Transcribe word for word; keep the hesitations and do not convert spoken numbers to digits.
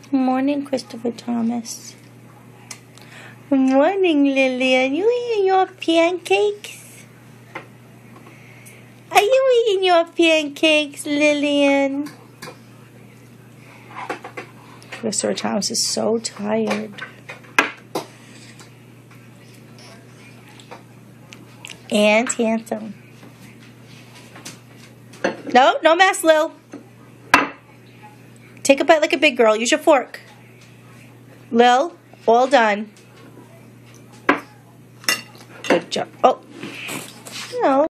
Morning, Christopher Thomas. Morning, Lillian. You eating your pancakes? Are you eating your pancakes, Lillian? Christopher Thomas is so tired. And handsome. No, no mess, Lil. Take a bite like a big girl. Use your fork. Lil, all done. Good job. Oh, no.